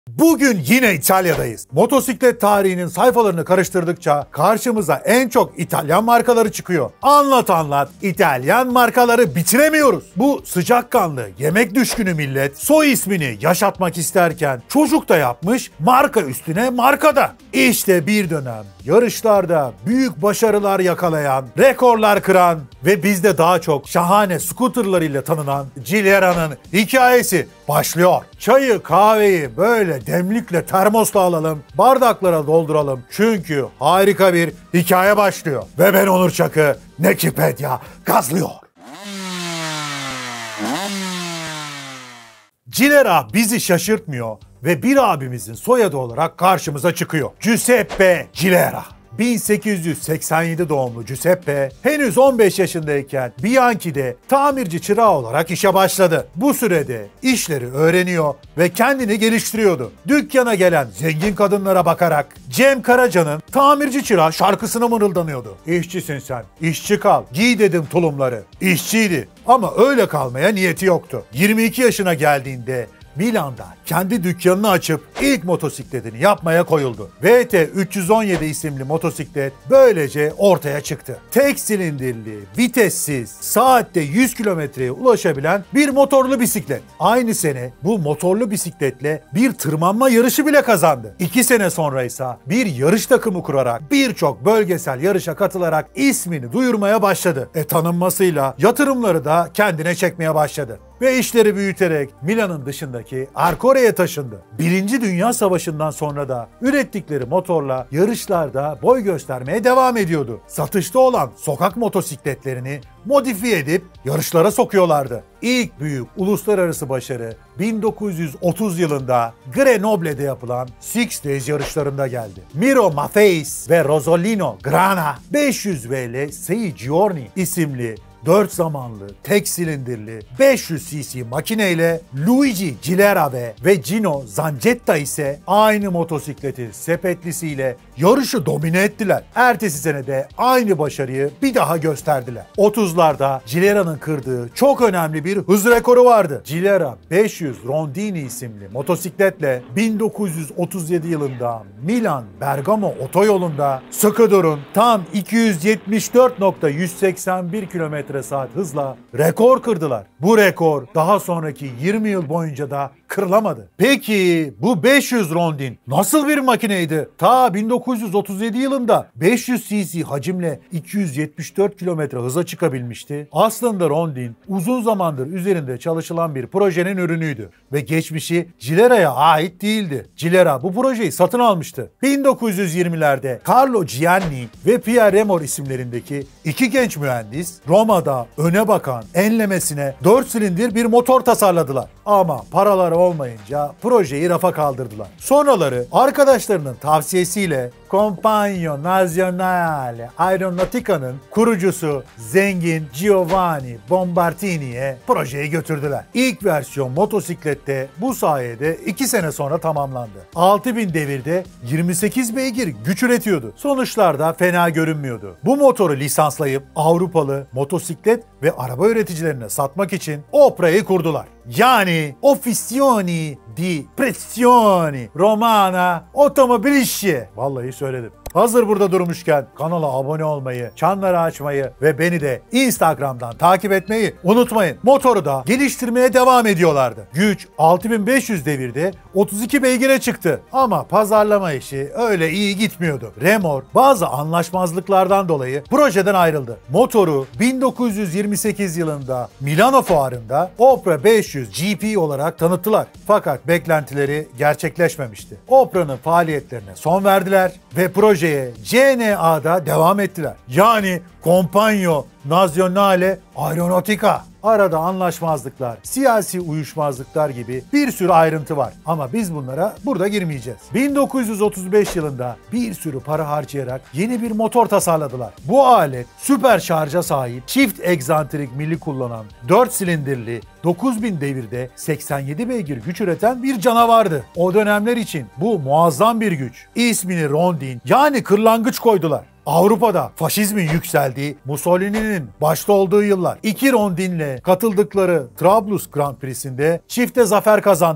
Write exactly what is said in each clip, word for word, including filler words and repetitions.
Bugün yine İtalya'dayız. Motosiklet tarihinin sayfalarını karıştırdıkça karşımıza en çok İtalyan markaları çıkıyor. Anlat anlat, İtalyan markaları bitiremiyoruz. Bu sıcakkanlı, yemek düşkünü millet soy ismini yaşatmak isterken çocuk da yapmış, marka üstüne marka da. İşte bir dönem yarışlarda büyük başarılar yakalayan, rekorlar kıran ve bizde daha çok şahane scooterlarıyla tanınan Gilera'nın hikayesi başlıyor. Çayı, kahveyi böyle demlikle, termosla alalım, bardaklara dolduralım. Çünkü harika bir hikaye başlıyor. Ve ben Onur Çakı, Nekipedya gazlıyor. Gilera bizi şaşırtmıyor ve bir abimizin soyadı olarak karşımıza çıkıyor. Giuseppe Gilera. bin sekiz yüz seksen yedi doğumlu Giuseppe henüz on beş yaşındayken Bianchi'de tamirci çırağı olarak işe başladı. Bu sürede işleri öğreniyor ve kendini geliştiriyordu. Dükkana gelen zengin kadınlara bakarak Cem Karaca'nın Tamirci Çırağı şarkısını mırıldanıyordu. İşçisin sen, işçi kal, giy dedim tulumları. İşçiydi ama öyle kalmaya niyeti yoktu. yirmi iki yaşına geldiğinde Milan'da kendi dükkanını açıp ilk motosikletini yapmaya koyuldu. V T üç yüz on yedi isimli motosiklet böylece ortaya çıktı. Tek silindirli, vitessiz, saatte yüz kilometreye ulaşabilen bir motorlu bisiklet. Aynı sene bu motorlu bisikletle bir tırmanma yarışı bile kazandı. İki sene sonra ise bir yarış takımı kurarak birçok bölgesel yarışa katılarak ismini duyurmaya başladı. E tanınmasıyla yatırımları da kendine çekmeye başladı. Ve işleri büyüterek Milan'ın dışındaki Arcore'ye taşındı. Birinci Dünya Savaşı'ndan sonra da ürettikleri motorla yarışlarda boy göstermeye devam ediyordu. Satışta olan sokak motosikletlerini modifiye edip yarışlara sokuyorlardı. İlk büyük uluslararası başarı bin dokuz yüz otuz yılında Grenoble'de yapılan Six Days yarışlarında geldi. Miro Maffei ve Rosolino Grana beş yüz V L Sei Giorni isimli dört zamanlı, tek silindirli beş yüz cc makineyle Luigi Gilera ve Gino Zanchetta ise aynı motosikletin sepetlisiyle yarışı domine ettiler. Ertesi sene de aynı başarıyı bir daha gösterdiler. otuzlarda Gilera'nın kırdığı çok önemli bir hız rekoru vardı. Gilera beş yüz Rondini isimli motosikletle bin dokuz yüz otuz yedi yılında Milan-Bergamo otoyolunda sıkı durun tam iki yüz yetmiş dört nokta yüz seksen bir kilometre saat hızla rekor kırdılar. Bu rekor daha sonraki yirmi yıl boyunca da kırılamadı. Peki bu beş yüz Rondin nasıl bir makineydi? Ta bin dokuz yüz otuz yedi yılında beş yüz cc hacimle iki yüz yetmiş dört kilometre hıza çıkabilmişti. Aslında Rondin uzun zamandır üzerinde çalışılan bir projenin ürünüydü ve geçmişi Gilera'ya ait değildi. Gilera bu projeyi satın almıştı. bin dokuz yüz yirmilerde Carlo Gianni ve Pierre Remor isimlerindeki iki genç mühendis Roma'da öne bakan enlemesine dört silindir bir motor tasarladılar. Ama paraları olmayınca projeyi rafa kaldırdılar. Sonraları arkadaşlarının tavsiyesiyle Compagno Nazionale Aeronautica'nın kurucusu zengin Giovanni Bombardini'ye projeyi götürdüler. İlk versiyon motosiklette bu sayede iki sene sonra tamamlandı. altı bin devirde yirmi sekiz beygir güç üretiyordu. Sonuçlar da fena görünmüyordu. Bu motoru lisanslayıp Avrupalı motosiklet ve araba üreticilerine satmak için Opra'yı kurdular. Yani Officioni di Pressioni Romana Automobilisce. Vallahi söyledim. Hazır burada durmuşken kanala abone olmayı, çanları açmayı ve beni de Instagram'dan takip etmeyi unutmayın. Motoru da geliştirmeye devam ediyorlardı. Güç altı bin beş yüz devirde otuz iki beygire çıktı. Ama pazarlama işi öyle iyi gitmiyordu. Remor bazı anlaşmazlıklardan dolayı projeden ayrıldı. Motoru bin dokuz yüz yirmi sekiz yılında Milano fuarında Opra beş yüz G P olarak tanıttılar. Fakat beklentileri gerçekleşmemişti. Opra'nın faaliyetlerine son verdiler ve proje C N A'da devam ettiler. Yani Compagno Nazionale Aeronautica. Arada anlaşmazlıklar, siyasi uyuşmazlıklar gibi bir sürü ayrıntı var. Ama biz bunlara burada girmeyeceğiz. bin dokuz yüz otuz beş yılında bir sürü para harcayarak yeni bir motor tasarladılar. Bu alet süper şarja sahip, çift egzantrik milli kullanan, dört silindirli, dokuz bin devirde seksen yedi beygir güç üreten bir canavardı. O dönemler için bu muazzam bir güç. İsmini Rondin yani kırlangıç koydular. Avrupa'da faşizmin yükseldiği, Mussolini'nin başta olduğu yıllar iki Rondin'le katıldıkları Trablus Grand Prix'sinde çifte zafer kazandılar.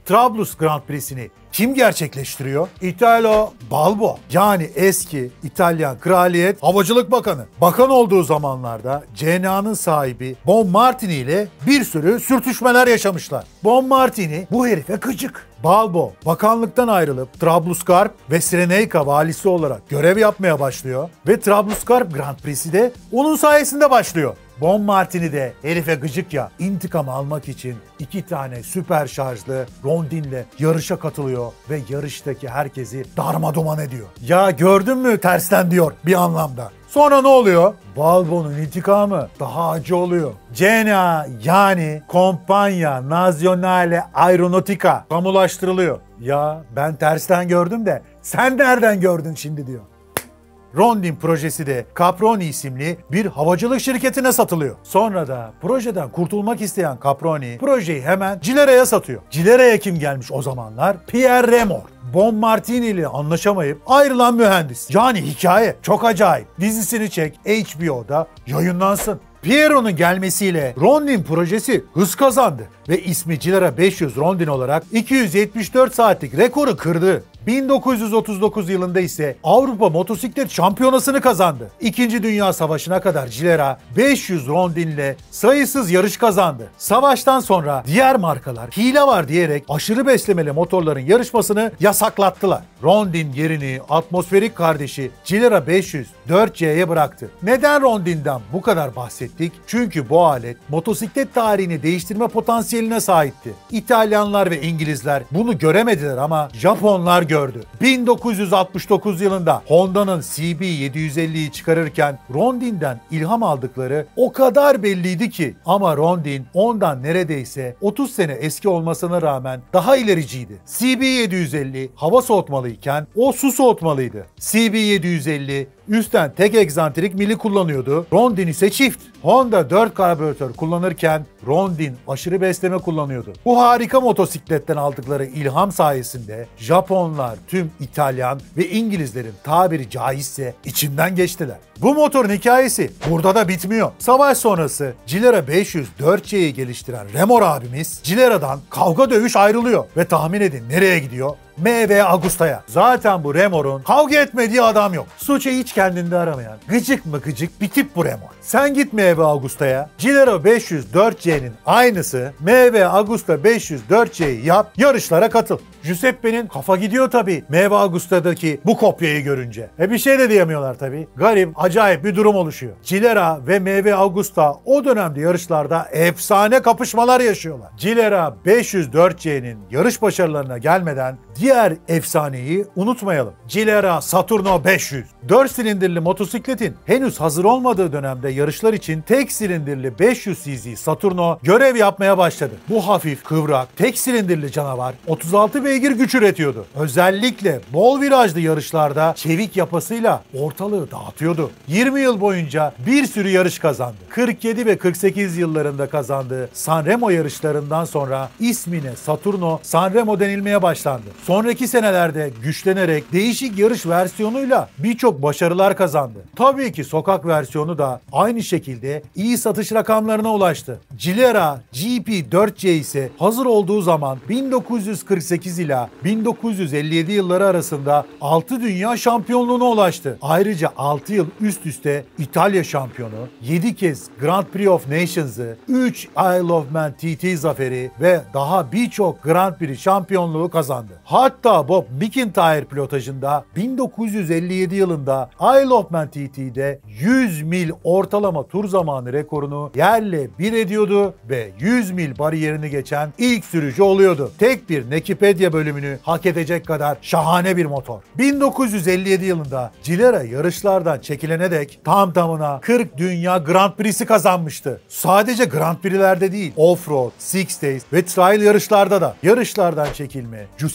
Trablus Grand Prix'sini kim gerçekleştiriyor? Italo Balbo, yani eski İtalyan Kraliyet Havacılık Bakanı. Bakan olduğu zamanlarda C N A'nın sahibi Bonmartini ile bir sürü sürtüşmeler yaşamışlar. Bonmartini bu herife gıcık. Balbo bakanlıktan ayrılıp Trablusgarp ve Cyrenaica valisi olarak görev yapmaya başlıyor ve Trablusgarp Grand Prix'si de onun sayesinde başlıyor. Bonmartini de herife gıcık ya, intikam almak için iki tane süper şarjlı Rondin'le yarışa katılıyor ve yarıştaki herkesi darmaduman ediyor. Ya gördün mü tersten diyor bir anlamda. Sonra ne oluyor? Balbo'nun intikamı daha acı oluyor. C N A, yani Compagnia Nazionale Aeronautica kamulaştırılıyor. Ya ben tersten gördüm de sen nereden gördün şimdi diyor. Rondin projesi de Caproni isimli bir havacılık şirketine satılıyor. Sonra da projeden kurtulmak isteyen Caproni projeyi hemen Gilera'ya satıyor. Gilera'ya kim gelmiş o zamanlar? Pierre Remor. Bonmartini ile anlaşamayıp ayrılan mühendis. Yani hikaye çok acayip. Dizisini çek, H B O'da yayınlansın. Piero'nun gelmesiyle Rondin projesi hız kazandı ve ismi Gilera beş yüz Rondin olarak iki yüz yetmiş dört saatlik rekoru kırdı. bin dokuz yüz otuz dokuz yılında ise Avrupa Motosiklet Şampiyonası'nı kazandı. İkinci Dünya Savaşı'na kadar Gilera beş yüz Rondin'le sayısız yarış kazandı. Savaştan sonra diğer markalar hile var diyerek aşırı beslemeli motorların yarışmasını yasaklattılar. Rondin yerini atmosferik kardeşi Gilera beş yüz dört C'ye bıraktı. Neden Rondin'den bu kadar bahsettik? Çünkü bu alet motosiklet tarihini değiştirme potansiyeline sahipti. İtalyanlar ve İngilizler bunu göremediler ama Japonlar gördü. bin dokuz yüz altmış dokuz yılında Honda'nın C B yedi yüz elliyi çıkarırken Rondin'den ilham aldıkları o kadar belliydi ki, ama Rondin ondan neredeyse otuz sene eski olmasına rağmen daha ilericiydi. C B yedi yüz elli hava soğutmalıyken o su soğutmalıydı. C B yedi yüz elli üstten tek egzantrik mili kullanıyordu. Rondin ise çift. Honda dört karbüratör kullanırken Rondin aşırı besleme kullanıyordu. Bu harika motosikletten aldıkları ilham sayesinde Japonlar tüm İtalyan ve İngilizlerin tabiri caizse içinden geçtiler. Bu motorun hikayesi burada da bitmiyor. Savaş sonrası Gilera beş yüz dört C'yi geliştiren Remor abimiz Gilera'dan kavga dövüş ayrılıyor ve tahmin edin nereye gidiyor? M V Agusta'ya. Zaten bu Remor'un kavga etmediği adam yok. Suçu hiç kendinde aramayan, gıcık mı gıcık bir tip bu Remor. Sen git M V Agusta'ya, Gilera beş yüz dört C'nin aynısı M V Agusta beş yüz dört C'yi yap, yarışlara katıl. Giuseppe'nin kafa gidiyor tabii M V Agusta'daki bu kopyayı görünce. E bir şey de diyemiyorlar tabii. Garip, acayip bir durum oluşuyor. Gilera ve M V Agusta o dönemde yarışlarda efsane kapışmalar yaşıyorlar. Gilera beş yüz dört C'nin yarış başarılarına gelmeden diğer efsaneyi unutmayalım. Gilera Saturno beş yüz. dört silindirli motosikletin henüz hazır olmadığı dönemde yarışlar için tek silindirli beş yüz cc Saturno görev yapmaya başladı. Bu hafif, kıvrak, tek silindirli canavar otuz altı beygir güç üretiyordu. Özellikle bol virajlı yarışlarda çevik yapısıyla ortalığı dağıtıyordu. yirmi yıl boyunca bir sürü yarış kazandı. kırk yedi ve kırk sekiz yıllarında kazandığı Sanremo yarışlarından sonra ismine Saturno Sanremo denilmeye başlandı. Sonraki senelerde güçlenerek değişik yarış versiyonuyla birçok başarılar kazandı. Tabii ki sokak versiyonu da aynı şekilde iyi satış rakamlarına ulaştı. Gilera G P dört C ise hazır olduğu zaman bin dokuz yüz kırk sekiz ila bin dokuz yüz elli yedi yılları arasında altı dünya şampiyonluğuna ulaştı. Ayrıca altı yıl üst üste İtalya şampiyonu, yedi kez Grand Prix of Nations'ı, üç Isle of Man T T zaferi ve daha birçok Grand Prix şampiyonluğu kazandı. Hatta Bob McIntyre pilotajında bin dokuz yüz elli yedi yılında Isle of Man T T'de yüz mil ortalama tur zamanı rekorunu yerle bir ediyordu ve yüz mil bariyerini geçen ilk sürücü oluyordu. Tek bir Wikipedia bölümünü hak edecek kadar şahane bir motor. bin dokuz yüz elli yedi yılında Gilera yarışlardan çekilene dek tam tamına kırk dünya Grand Prix'si kazanmıştı. Sadece Grand Prix'lerde değil, Offroad, Six Days ve Trail yarışlarda da. Yarışlardan çekilme Giuseppe'nin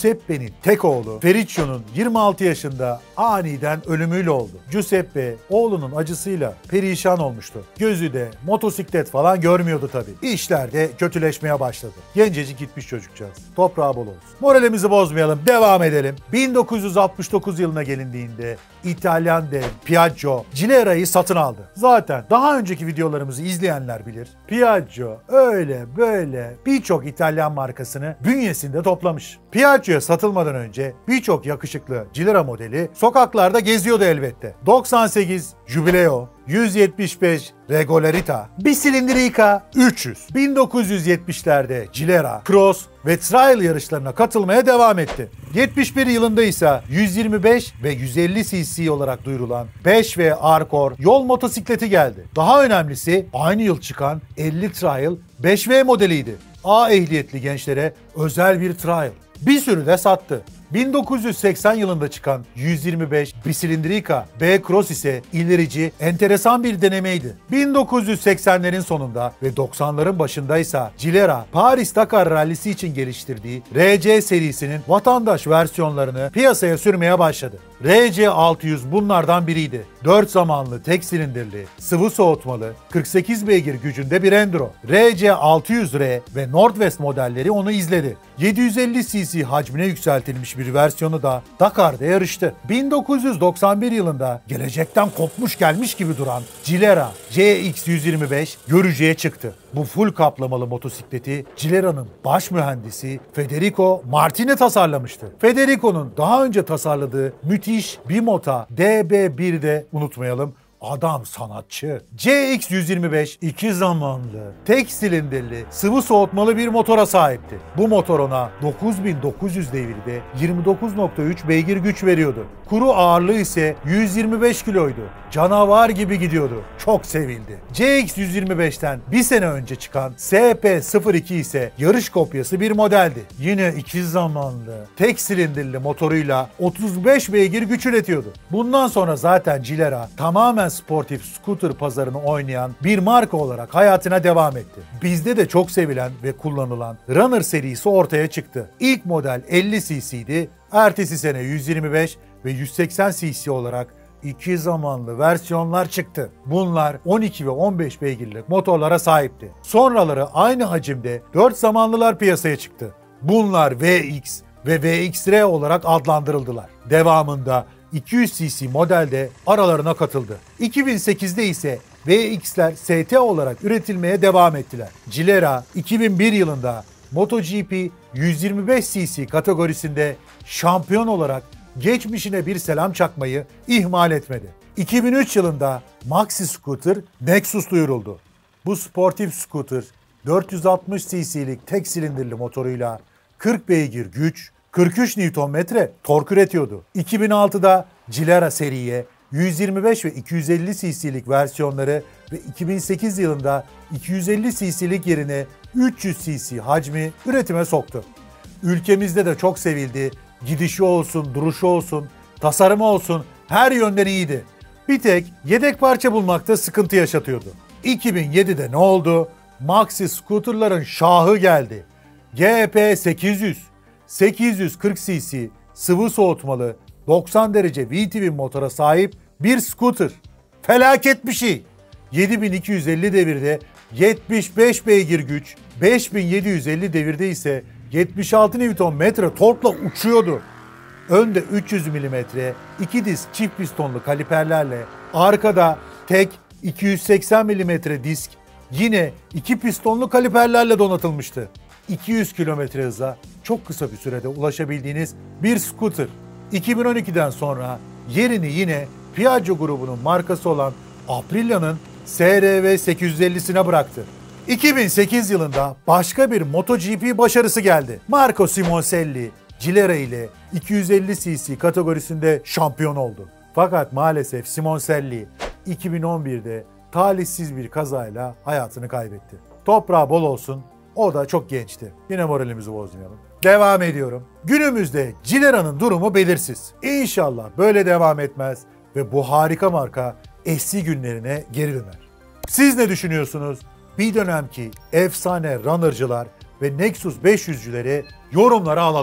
Giuseppe'nin tek oğlu Ferruccio'nun yirmi altı yaşında aniden ölümüyle oldu. Giuseppe oğlunun acısıyla perişan olmuştu. Gözü de motosiklet falan görmüyordu tabii. İşler de kötüleşmeye başladı. Gencecik gitmiş çocukcağız. Toprağı bol olsun. Moralimizi bozmayalım, devam edelim. bin dokuz yüz altmış dokuz yılına gelindiğinde İtalyan dev Piaggio Gilera'yı satın aldı. Zaten daha önceki videolarımızı izleyenler bilir. Piaggio öyle böyle birçok İtalyan markasını bünyesinde toplamış. Piaggio'ya satılmadan önce birçok yakışıklı Gilera modeli sokaklarda geziyordu elbette. doksan sekiz Jubileo, yüz yetmiş beş Regolarita, Bicilindrica üç yüz. bin dokuz yüz yetmişlerde Gilera, Cross ve Trail yarışlarına katılmaya devam etti. yetmiş bir yılında ise yüz yirmi beş ve yüz elli cc olarak duyurulan beş V Arcor yol motosikleti geldi. Daha önemlisi aynı yıl çıkan elli Trail beş V modeliydi. A ehliyetli gençlere özel bir Trail. Bir sürü de sattı. bin dokuz yüz seksen yılında çıkan yüz yirmi beş Bicilindrica B Cross ise ilerici, enteresan bir denemeydi. bin dokuz yüz seksenlerin sonunda ve doksanların başındaysa Gilera, Paris-Dakar rallisi için geliştirdiği R C serisinin vatandaş versiyonlarını piyasaya sürmeye başladı. R C altı yüz bunlardan biriydi. dört zamanlı tek silindirli, sıvı soğutmalı, kırk sekiz beygir gücünde bir enduro. R C altı yüz R ve Nordwest modelleri onu izledi. yedi yüz elli cc hacmine yükseltilmiş bir versiyonu da Dakar'da yarıştı. bin dokuz yüz doksan bir yılında gelecekten kopmuş gelmiş gibi duran Gilera C X yüz yirmi beş görücüye çıktı. Bu full kaplamalı motosikleti Gilera'nın baş mühendisi Federico Martini tasarlamıştı. Federico'nun daha önce tasarladığı müthiş Bimota D B bir'de unutmayalım, adam sanatçı. C X yüz yirmi beş iki zamanlı, tek silindirli, sıvı soğutmalı bir motora sahipti. Bu motor ona dokuz bin dokuz yüz devirde yirmi dokuz nokta üç beygir güç veriyordu. Kuru ağırlığı ise yüz yirmi beş kiloydu. Canavar gibi gidiyordu. Çok sevildi. C X yüz yirmi beşten bir sene önce çıkan S P sıfır iki ise yarış kopyası bir modeldi. Yine iki zamanlı, tek silindirli motoruyla otuz beş beygir güç üretiyordu. Bundan sonra zaten Gilera tamamen sportif scooter pazarını oynayan bir marka olarak hayatına devam etti. Bizde de çok sevilen ve kullanılan Runner serisi ortaya çıktı. İlk model elli cc'di. Ertesi sene yüz yirmi beş ve yüz seksen cc olarak iki zamanlı versiyonlar çıktı. Bunlar on iki ve on beş beygirlik motorlara sahipti. Sonraları aynı hacimde dört zamanlılar piyasaya çıktı. Bunlar V X ve V X R olarak adlandırıldılar. Devamında iki yüz cc modelde aralarına katıldı. iki bin sekizde ise V X'ler S T olarak üretilmeye devam ettiler. Gilera iki bin bir yılında MotoGP yüz yirmi beş cc kategorisinde şampiyon olarak geçmişine bir selam çakmayı ihmal etmedi. iki bin üç yılında Maxi Scooter Nexus duyuruldu. Bu sportif scooter dört yüz altmış cc'lik tek silindirli motoruyla kırk beygir güç, kırk üç Newton metre tork üretiyordu. iki bin altıda Gilera seriye yüz yirmi beş ve iki yüz elli cc'lik versiyonları ve iki bin sekiz yılında iki yüz elli cc'lik yerine üç yüz cc hacmi üretime soktu. Ülkemizde de çok sevildi. Gidişi olsun, duruşu olsun, tasarımı olsun her yönden iyiydi. Bir tek yedek parça bulmakta sıkıntı yaşatıyordu. iki bin yedide ne oldu? Maxi scooterların şahı geldi. G P sekiz yüz, sekiz yüz kırk cc sıvı soğutmalı doksan derece V-twin motora sahip bir scooter. Felaket bir şey. yedi bin iki yüz elli devirde yetmiş beş beygir güç, beş bin yedi yüz elli devirde ise yetmiş altı Newton metre torkla uçuyordu. Önde üç yüz milimetre iki disk çift pistonlu kaliperlerle, arkada tek iki yüz seksen milimetre disk yine iki pistonlu kaliperlerle donatılmıştı. iki yüz kilometre hıza çok kısa bir sürede ulaşabildiğiniz bir scooter. iki bin on ikiden sonra yerini yine Piaggio grubunun markası olan Aprilia'nın S R V sekiz yüz ellisine bıraktı. iki bin sekiz yılında başka bir MotoGP başarısı geldi. Marco Simoncelli, Gilera ile iki yüz elli cc kategorisinde şampiyon oldu. Fakat maalesef Simoncelli iki bin on birde talihsiz bir kazayla hayatını kaybetti. Toprağı bol olsun, o da çok gençti. Yine moralimizi bozmayalım. Devam ediyorum. Günümüzde Gilera'nın durumu belirsiz. İnşallah böyle devam etmez ve bu harika marka eski günlerine geri döner. Siz ne düşünüyorsunuz? Bir dönemki efsane runner'cılar ve Nexus beş yüzcüleri yorumlara alalım.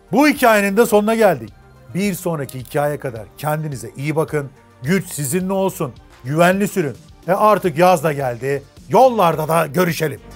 Bu hikayenin de sonuna geldik. Bir sonraki hikaye kadar kendinize iyi bakın. Güç sizinle olsun. Güvenli sürün. E artık yaz da geldi. Yollarda da görüşelim.